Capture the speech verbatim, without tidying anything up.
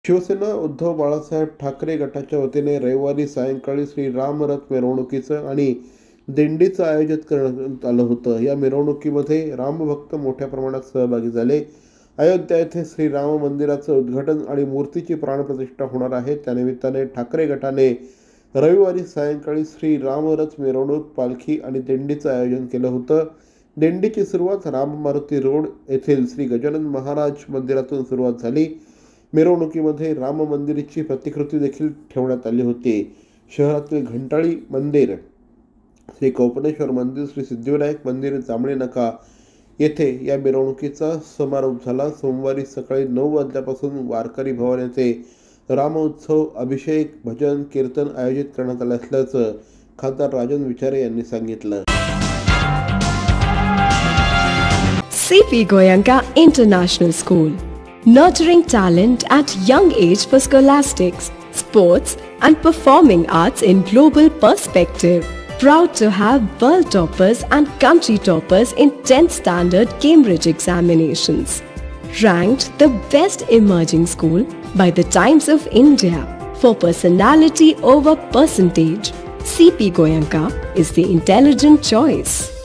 शिवसेना उद्धव बाळासाहेब ठाकरे गटाच्या वतीने रविवारी सायंकाळी श्री राम रथ मिरवणुकीचं आणि दिंडीचं आयोजित करण्यात आलं होतं. या मिरवणुकीमध्ये रामभक्त मोठ्या प्रमाणात सहभागी झाले. अयोध्या येथे श्री राम मंदिराचं उद्घाटन आणि मूर्तीची प्राणप्रतिष्ठा होणार आहे. त्यानिमित्ताने ठाकरे गटाने रविवारी सायंकाळी श्री राम रथ मिरवणूक, पालखी आणि दिंडीचं आयोजन केलं होतं. दिंडीची सुरुवात राम मारुती रोड येथील श्री गजानन महाराज मंदिरातून सुरुवात झाली. मिरवणुकीमध्ये राम मंदिराची प्रतिकृती देखील ठेवण्यात आली होती. शहरातील घंटाळी मंदिर, श्री कोपनेश्वर मंदिर, श्री सिद्धिविनायक मंदिर, जांभळे नाका येथे या मिरवणुकीचा समारोप झाला. सोमवारी सकाळी नऊ वाजल्यापासून वारकरी भवन येथे रामोत्सव, अभिषेक, भजन, कीर्तन आयोजित करण्यात आले असल्याचं खासदार राजन विचारे यांनी सांगितलं. C P Goenka International School, nurturing talent at young age for scholastics, sports and performing arts in global perspective. Proud to have world toppers and country toppers in tenth standard Cambridge examinations. Ranked the best emerging school by the Times of India for personality over percentage, C P Goenka is the intelligent choice.